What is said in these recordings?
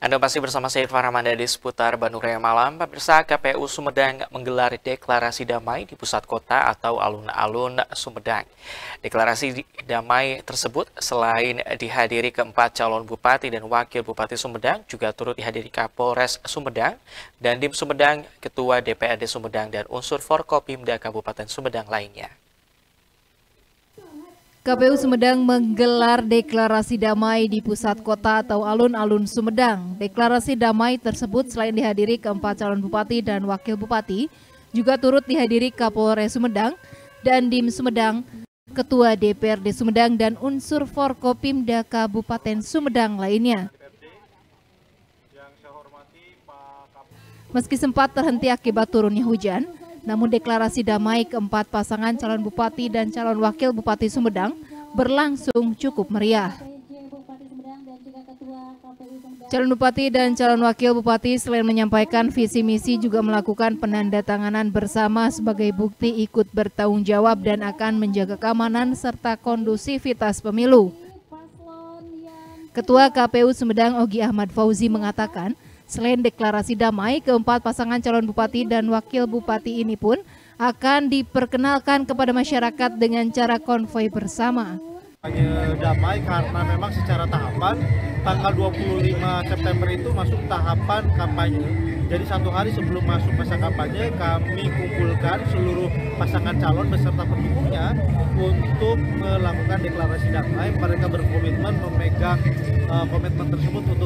Anda masih bersama saya Irfan Ramanda di seputar Bandung Raya Malam. Pemirsa, KPU Sumedang menggelar deklarasi damai di pusat kota atau alun-alun Sumedang. Deklarasi damai tersebut selain dihadiri keempat calon bupati dan wakil bupati Sumedang, juga turut dihadiri Kapolres Sumedang, Dandim Sumedang, Ketua DPRD Sumedang, dan unsur Forkopimda Kabupaten Sumedang lainnya. KPU Sumedang menggelar deklarasi damai di pusat kota atau alun-alun Sumedang. Deklarasi damai tersebut selain dihadiri keempat calon bupati dan wakil bupati, juga turut dihadiri Kapolres Sumedang, Dandim Sumedang, Ketua DPRD Sumedang, dan unsur Forkopimda Kabupaten Sumedang lainnya. Meski sempat terhenti akibat turunnya hujan, namun deklarasi damai keempat pasangan calon bupati dan calon wakil bupati Sumedang berlangsung cukup meriah. Calon bupati dan calon wakil bupati selain menyampaikan visi misi juga melakukan penandatanganan bersama sebagai bukti ikut bertanggung jawab dan akan menjaga keamanan serta kondusivitas pemilu. Ketua KPU Sumedang Ogi Ahmad Fauzi mengatakan, selain deklarasi damai, keempat pasangan calon bupati dan wakil bupati ini pun akan diperkenalkan kepada masyarakat dengan cara konvoi bersama. Damai karena memang secara tahapan tanggal 25 September itu masuk tahapan kampanye. Jadi satu hari sebelum masuk masa kampanye kami kumpulkan seluruh pasangan calon beserta pendukungnya untuk melakukan deklarasi damai. Mereka berkomitmen memegang komitmen tersebut untuk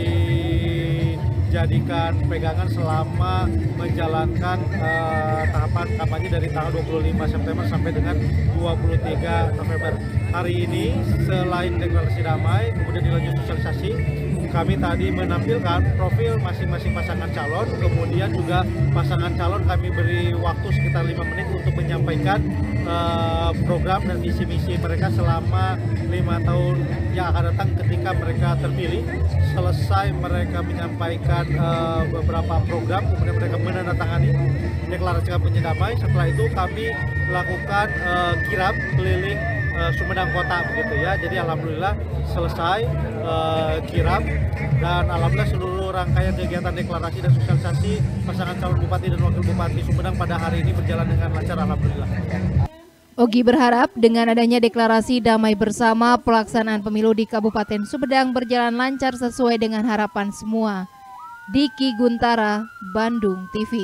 dijadikan pegangan selama menjalankan tahapan kampanye dari tanggal 25 September sampai dengan 23 November. Hari ini selain deklarasi damai, kemudian dilanjut sosialisasi, kami tadi menampilkan profil masing-masing pasangan calon, kemudian juga pasangan calon kami beri waktu sekitar 5 menit untuk menyampaikan program dan visi-misi mereka selama 5 tahun yang akan datang ketika mereka terpilih. Selesai mereka menyampaikan beberapa program, kemudian mereka menandatangani deklarasi kampanye damai. Setelah itu kami lakukan kirap keliling Sumedang Kota begitu ya. Jadi alhamdulillah selesai kirap dan alhamdulillah seluruh rangkaian kegiatan deklarasi dan sosialisasi pasangan calon bupati dan wakil bupati Sumedang pada hari ini berjalan dengan lancar alhamdulillah. Ogi berharap dengan adanya deklarasi damai bersama, pelaksanaan pemilu di Kabupaten Sumedang berjalan lancar sesuai dengan harapan semua. Diki Guntara, Bandung TV.